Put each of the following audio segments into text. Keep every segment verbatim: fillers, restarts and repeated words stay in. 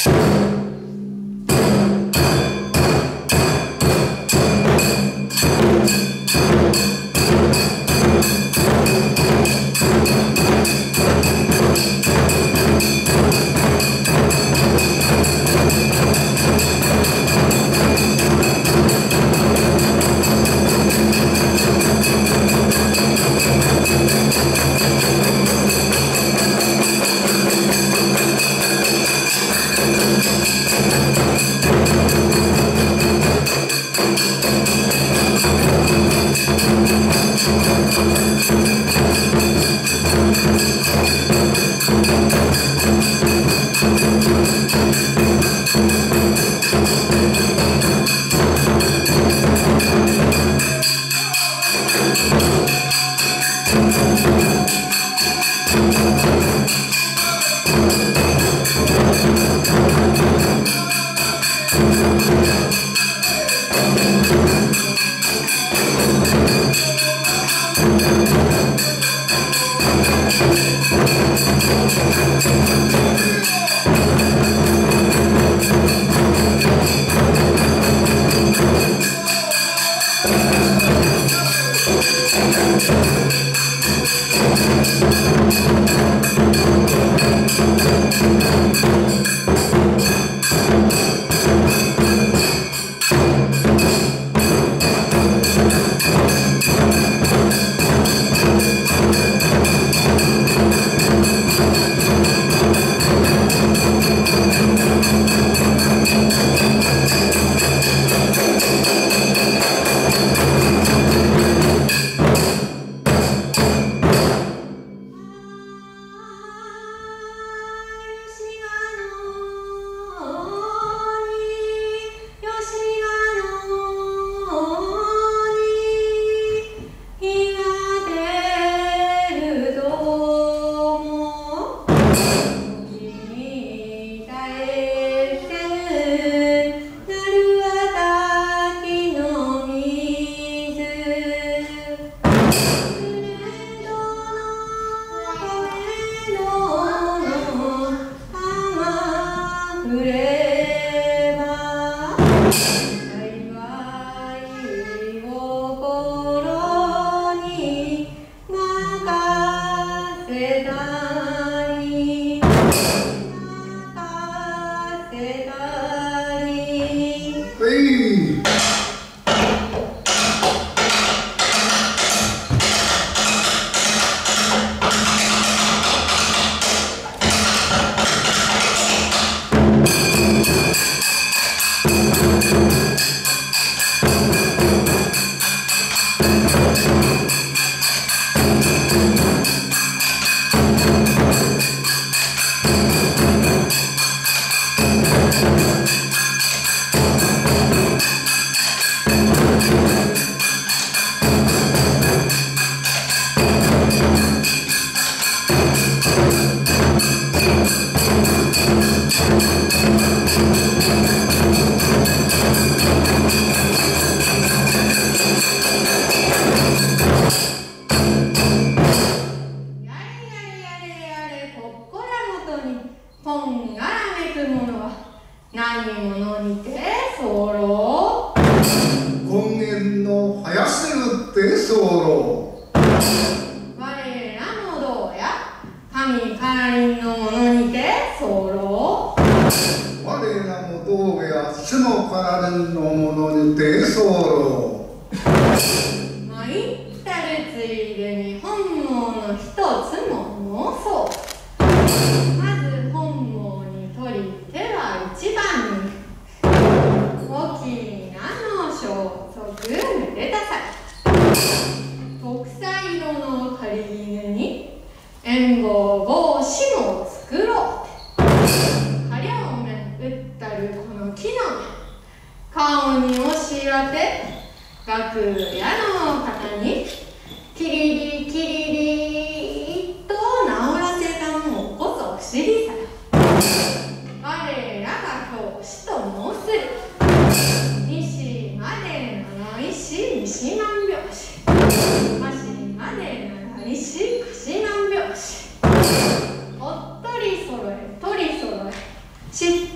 失点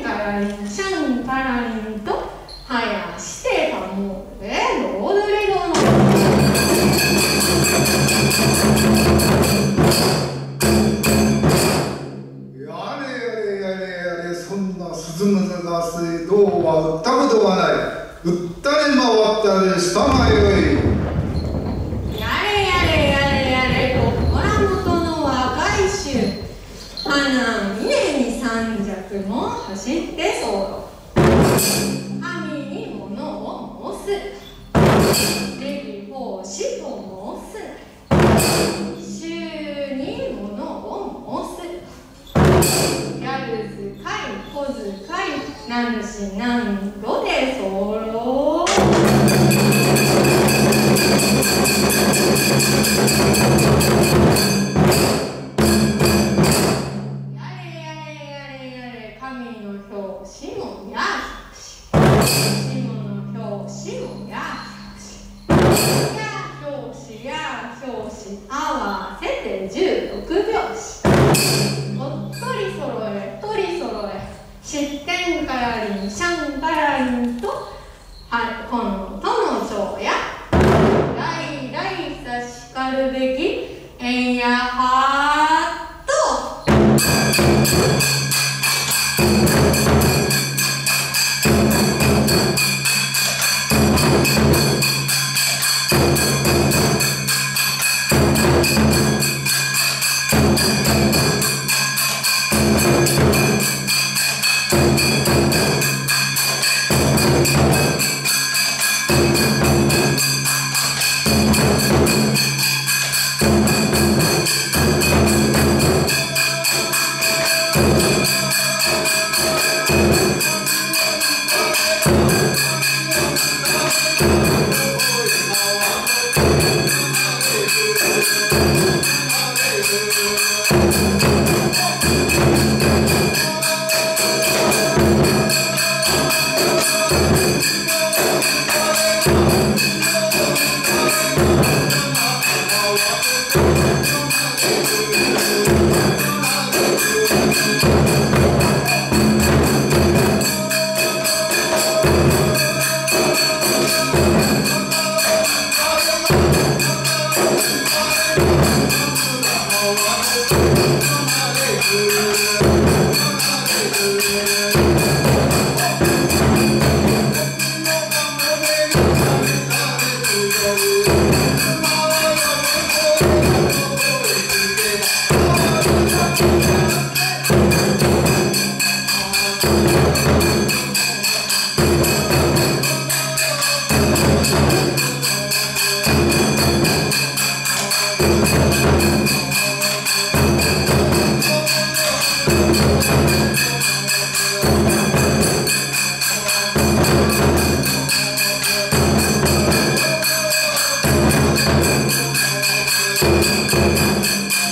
からりん、シャンからりんと、はやしてたもうね、ロードレドの。 やれやれやれやれ、そんな鈴むずが水道は売ったことはない。売ったり回ったりしたまよい。 やれやれやれやれ、心元の若い衆。花峰に三尺も走って候。神に物を申す。礼儀奉仕と申す。衆に物を申す。やるずかい、こずかい、何し何度で候。神の表紙もやし、下の表紙もやし、や表紙や表紙合わせてじゅうろくびょうし。おっとりそろえ、とりそろえ、失点からりん、シャンからりんと、はこのとの長や、代々さしかるべき、えんやはっと。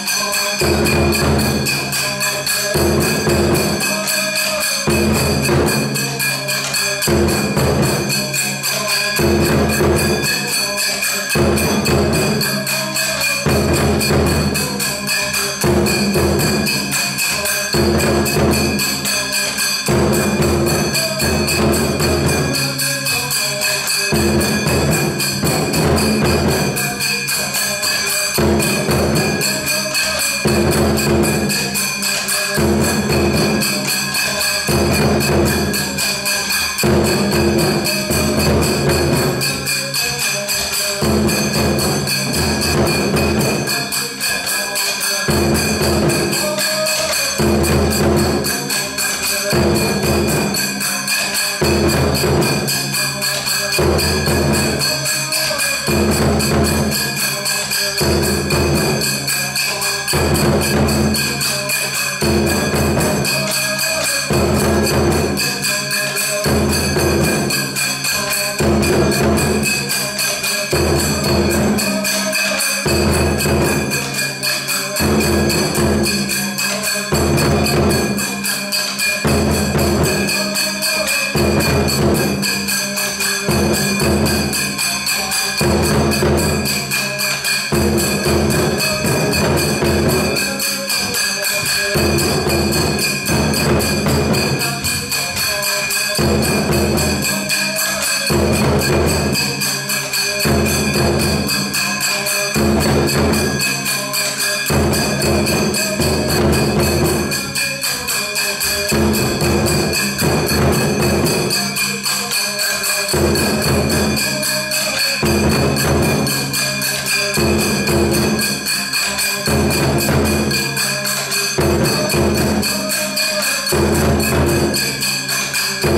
Thank you.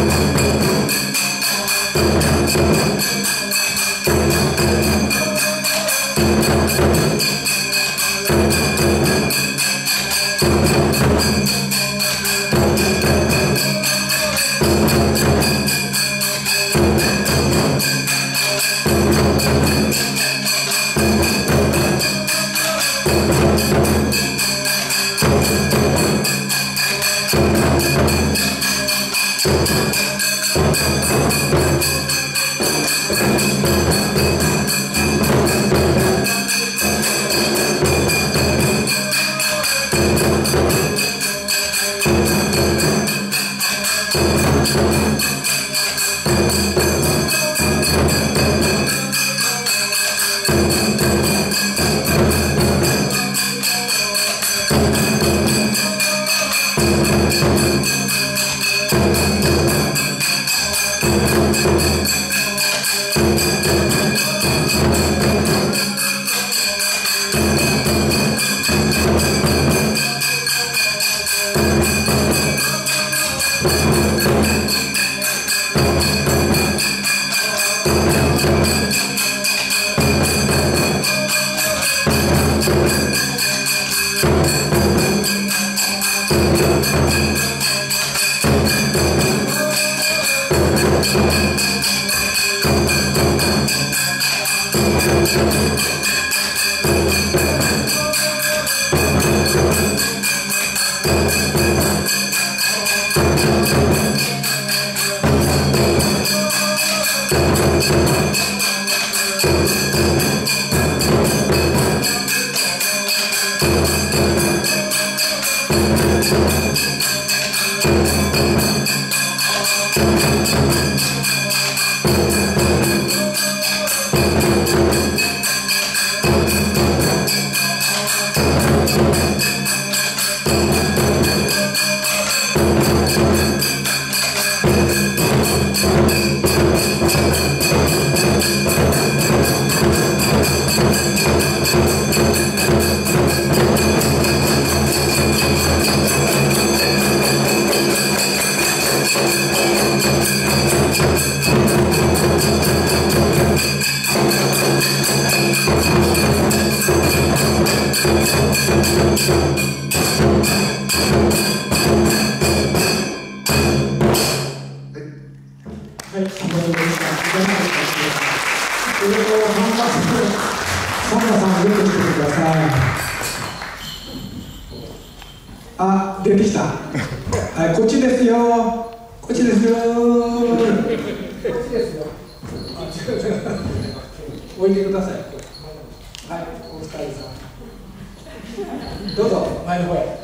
あ、出てきた。はい、こっちですよ。こっちですよ。こっちですよ。あ、違う違う。置いてください。はい、お疲れさん。どうぞ、前の方へ。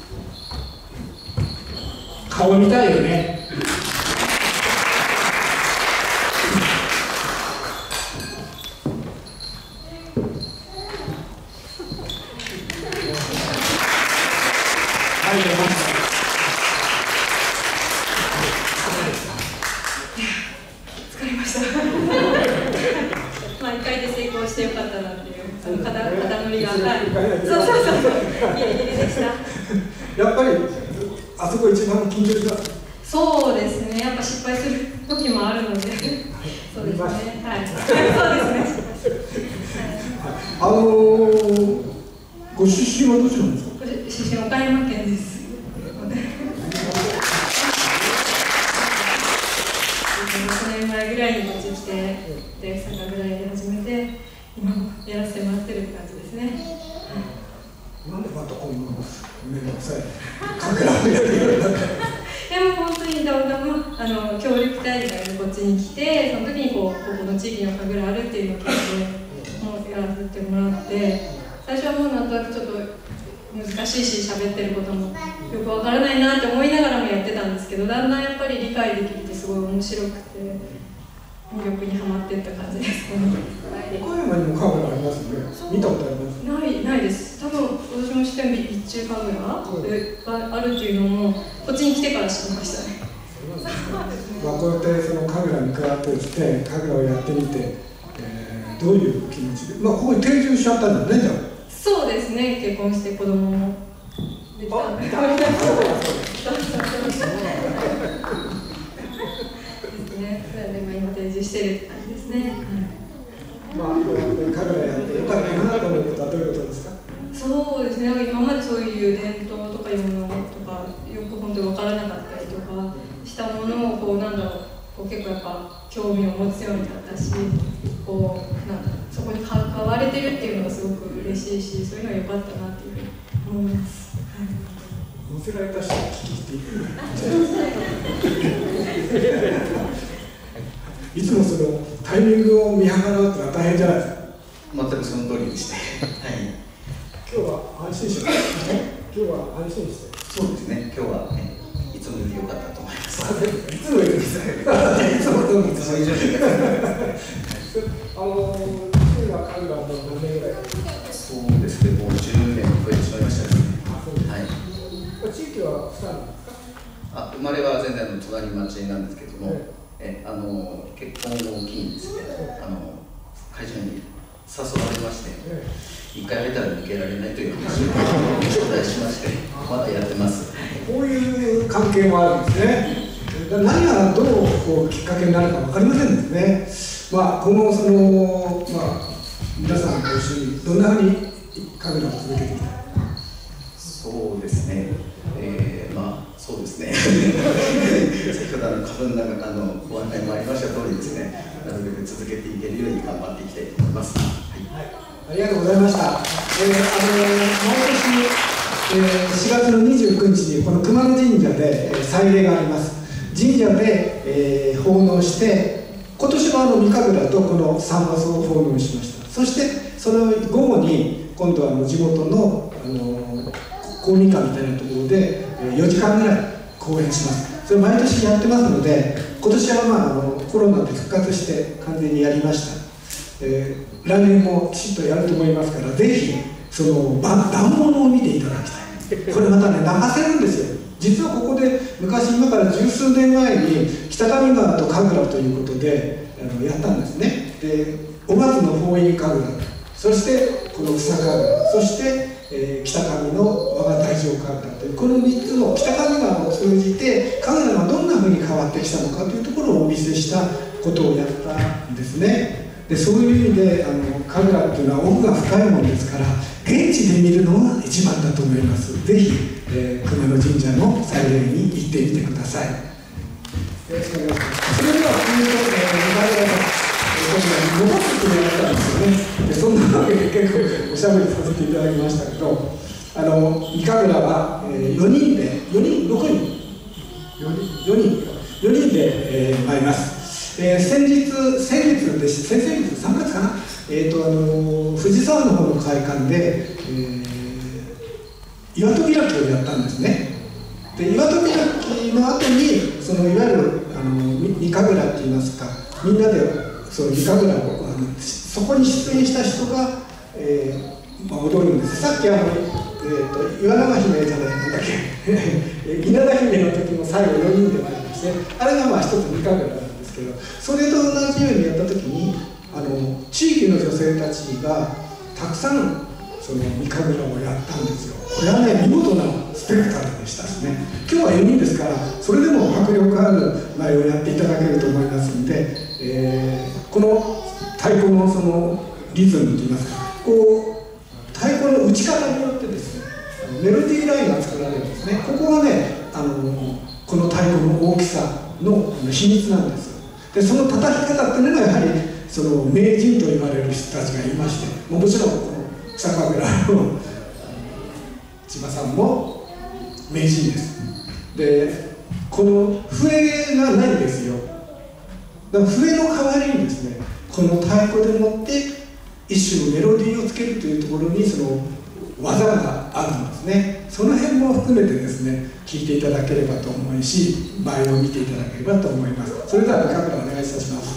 顔見たいよね。 毎回で成功してよかったなっていう、その肩乗りが、はい、そうそうそう、ギリギリでした。 やっぱりあそこ一番緊張した。 そうですね、やっぱ失敗する時もあるので、そうですね、はい、そうですね。 あのー、ご出身はどちらなんですか？ 出身岡山県です。ろくねんまえぐらいにこっち来て、で、酒蔵やり始めて、今もやらせてもらってるって感じですね。 なんでまたこんなめんどくさい神楽をやるようになったの？ でも本当に動画もあの協力隊みたいにこっちに来て、その時にこうここの地域に神楽あるっていうのを聞いて、もうやらせてもらって、最初はもうなんとなくちょっと難しいし、喋ってることもよくわからないなって思いながらもやってたんですけど、だんだんやっぱり理解できてすごい面白くて魅力にはまっていった感じですね。 岡山にも神楽ありますよね。見たことあります？ ないないです。多分私も知ってる備中神楽があるっていうのもこっちに来てから知りましたね。 まあこうやってその神楽に加わってですね、神楽をやってみて、えー、どういう気持ちで、まあここに定住しちゃったんだよね、じゃあ。そうですね、結婚して子供もできたんで。 してるって感じですね。 まあ、こうやってカメラやってよかったなと思うことはどういうことですか？ そうですね、なんか今までそういう伝統とかいうものとかよく本当に分からなかったりとかしたものをこうなんだろうこう結構やっぱ興味を持つようになったし、こうなんだろうそこに関われてるっていうのがすごく嬉しいし、そういうのは良かったなっていうふうに思います。はい、 乗せられた人に聞きしていいつもそのタイミングを見計らうってのは大変じゃないですか？ 全くその通りでして、はい、 今日は安心して、今日は安心して。 そうですね、今日は、ね、いつもより良かったと思います。 いつもよりですね。いつもどうもいつも以上に。あの、チームはカンガの何年ぐらい？ そうですね、もうじゅうねんを超えてしまいましたね。 あ、そうです。 はい。 地域はふたなんですか？ あ、生まれは全然の隣町なんですけども、 はい、 えあの結婚を機にですね、あの会社に誘われまして、一回入ったら抜けられないという話を頂戴しまして、まだやってます。 こういう関係もあるんですね。何がどうこうきっかけになるか分かりませんですね。まあ、このその、まあ、皆さんと一緒にどんなふうにカメラを続けていきたい？ そうですね、えー、まあそうですね先ほどあの花粉なんかあのご案内もありました通りですね、なるべく続けていけるように頑張っていきたいと思います。はい、 ありがとうございました。えー、あの毎年、えー、しがつのにじゅうくにちにこの熊野神社で、えー、祭礼があります。神社で、えー、奉納して、今年はあの御神楽とこの三マスを奉納しました。そしてその午後に今度はあの地元の、あの公民館みたいなところでよじかんぐらい公演します。それ毎年やってますので、今年は、まあ、あのコロナで復活して完全にやりました。えー、来年もきちっとやると思いますから、ぜひその団物を見ていただきたい。これまたね、泣かせるんですよ。実はここで昔、今から十数年前に北上川と神楽ということであのやったんですね。で、お松の法院神楽、そしてこの草神楽、そして、えー、北上の我が大乗神楽というこのみっつの北上川を通じて神楽がどんなふうに変わってきたのかというところをお見せしたことをやったんですね。で、そういう意味であの神楽っていうのは奥が深いものですから、現地で見るのが一番だと思います。ぜひ、えー、熊野神社の祭礼に行ってみてください。よろしくお願いします。それでは続いて、えー残すつもりだったんですよね。で、そんなわけで結構おしゃべりさせていただきましたけど、あの御神楽は、えー、よにんで、よにん、ろくにん、よにん、よにんで、えー、参ります。えー、先日、先月でし、先々月、さんがつかな、えーとあのー、藤沢の方の会館で、えー、岩戸開きをやったんですね。で、岩戸開きの後に、そのいわゆるあの御神楽っていいますか、みんなでその御神楽をあのそこに出演した人が、えーまあ、踊るんです。さっきあの、えー、と岩永姫じゃないなんだっけ稲田姫の時も最後よにんで参りまして、あれがまあ一つ御神楽なんですけど、それと同じようにやった時にあの地域の女性たちがたくさんその御神楽をやったんですよ。これはね、見事なスペクタクルでしたしね。今日はよにんですから、それでも迫力ある舞をやっていただけると思いますので、えー、この太鼓のそのリズムといいますか、こう太鼓の打ち方によってですね、メロディーラインが作られるんですね。ここがね、あのこの太鼓の大きさの秘密なんですよ。で、その叩き方っていうのがやはりその名人と言われる人たちがいまして、もちろんこの草神楽の千葉さんも名人です。で、この笛がないんですよ。だから笛の代わりにですね、この太鼓でもって一種のメロディーをつけるというところにその技があるんですね。その辺も含めてですね、聞いていただければと思いし、舞を見ていただければと思います。それではカメラお願いいたします。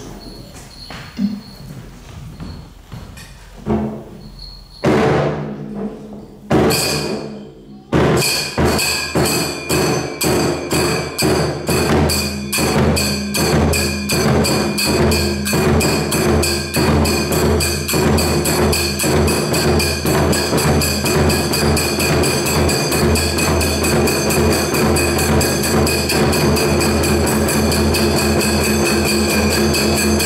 Thank you.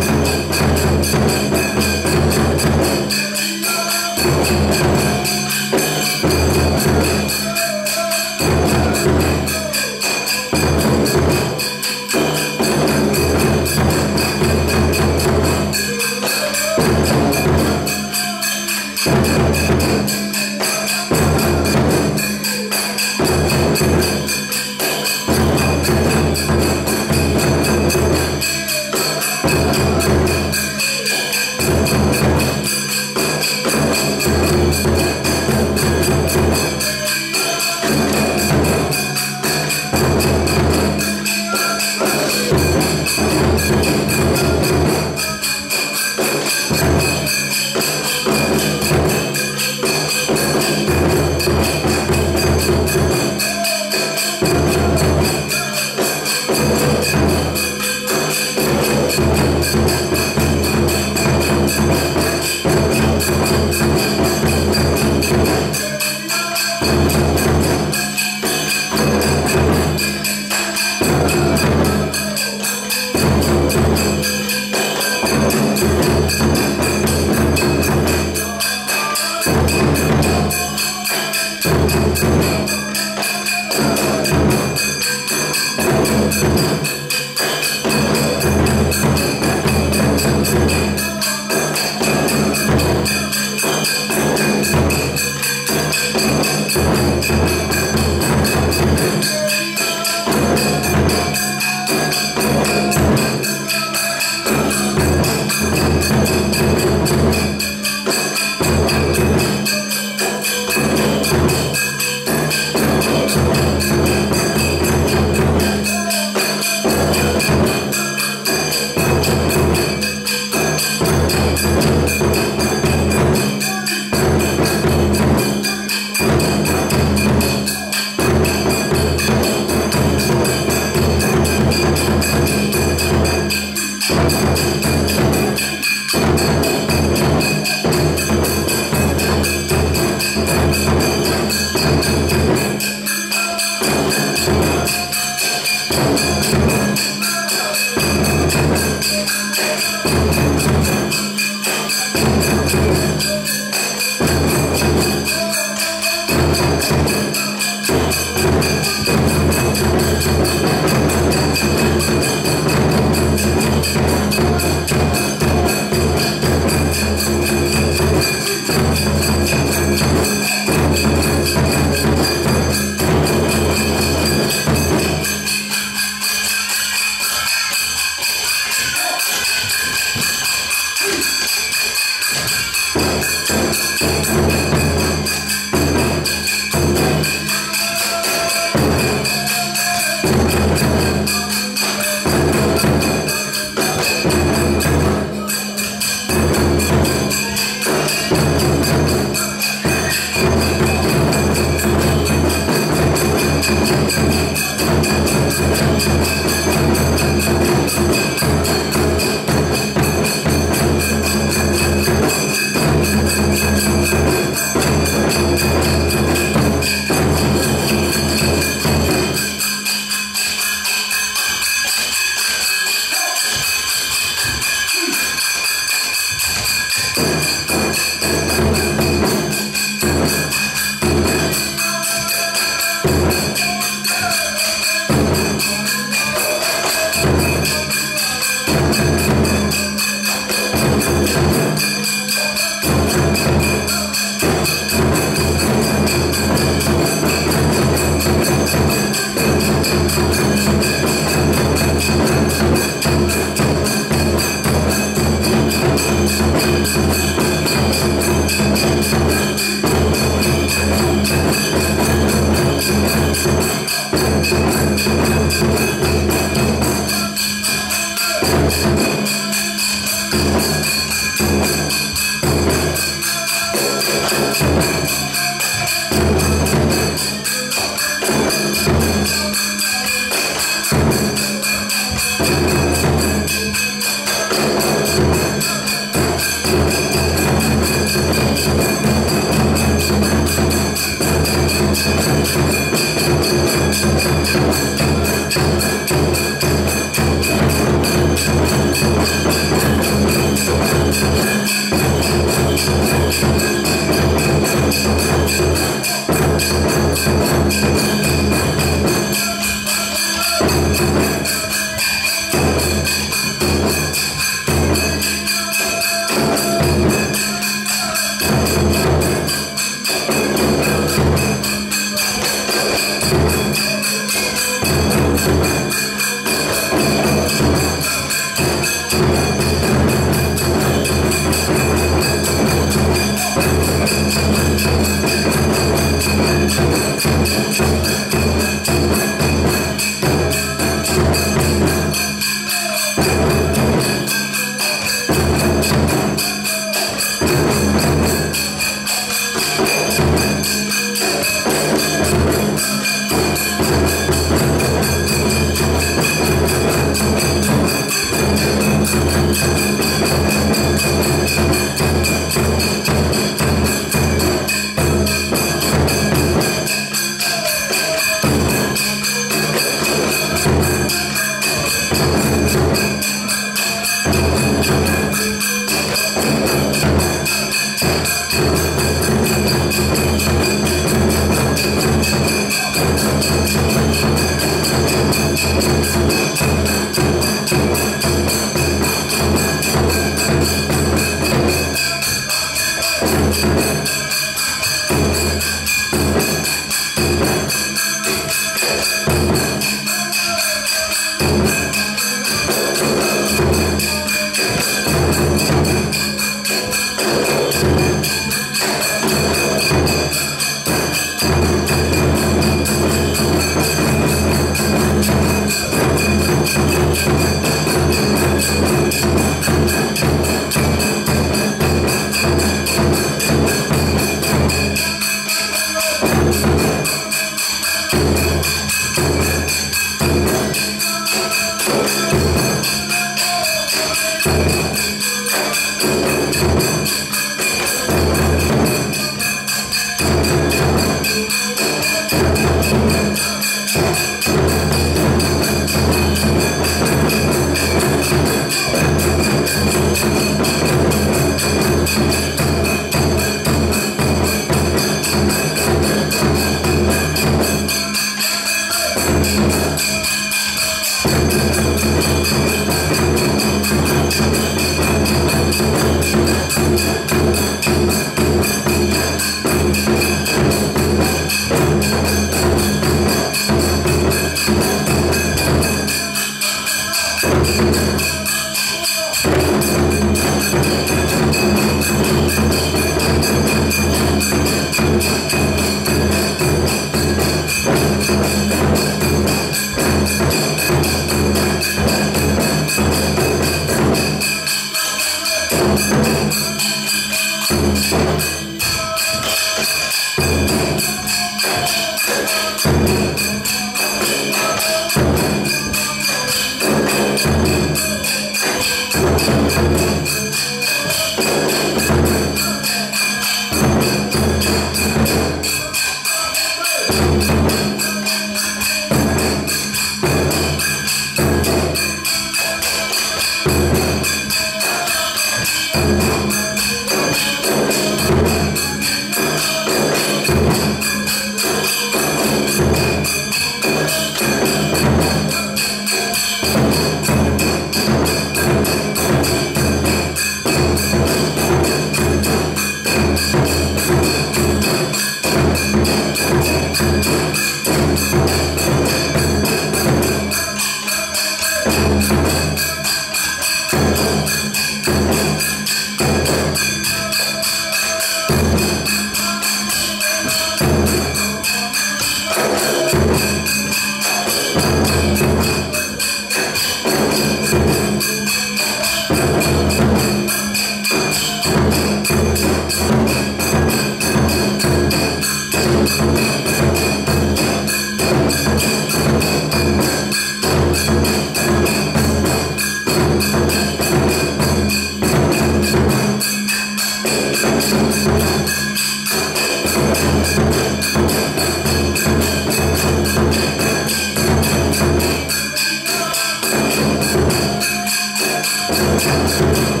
Thank you.